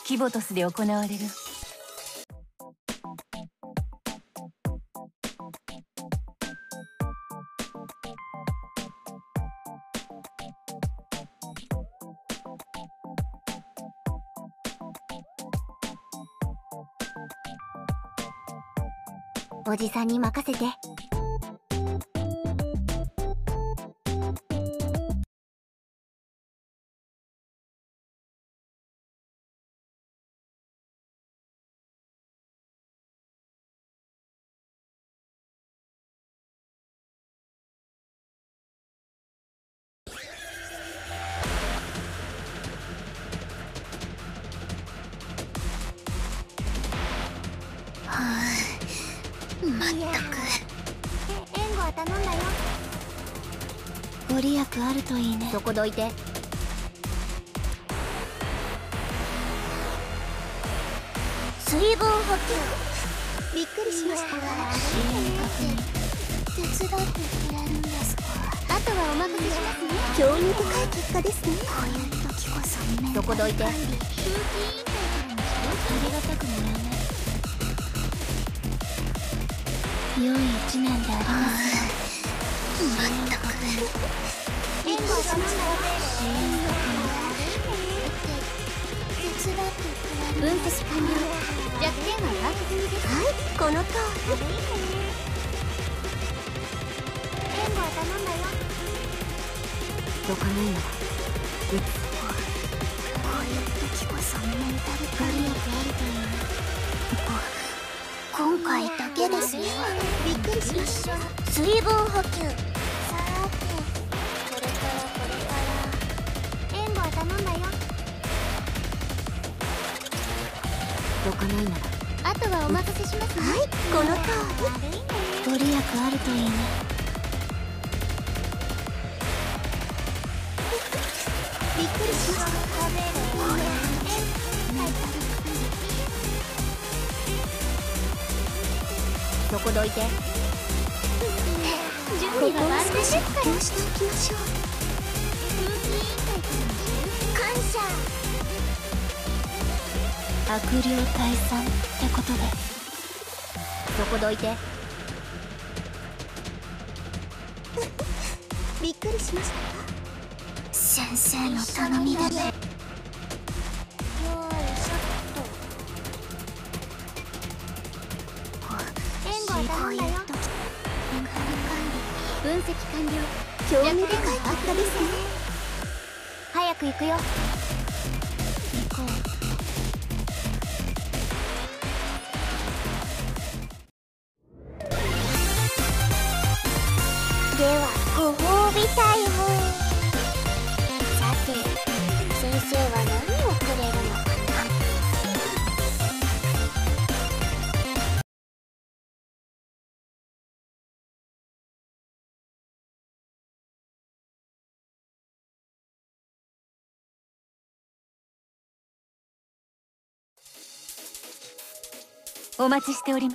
キボトスで行われる。 おじさんに任せて。まったく。援護は頼んだよ。ご利益あるといいね。そこどいて。水分補給。びっくりしました。手伝ってくれるんですか。あとはお任せしますね。興味深い結果ですね。こういう時こそそこどいて。風紀委員会からのありがたくもらえない。良い一年であります。まったく。援護を頼んだよ。手伝ってくれる。分析完了。弱点は把握済みです。はい、このとおり。援護を頼んだよ。どかないのは撃つ。こういう時こそメンタルご利益あるという。今回だけですよ。びっくりしました。水分補給。さーて、これから援護は頼んだよ。どかないならあとはお任せしますね。はい、このとおり。ご利益あるといいね。びっくりしました。そこどいて。準備は万全ですから。発表しておきましょう。風紀委員会からの感謝。悪霊退散ってことで。そこどいて。びっくりしました。先生の頼みだね。分析完了。興味深い結果ですね。早く行くよ。行こう。ではご褒美逮捕。さて、先生は何をくれるのかな。 お待ちしております。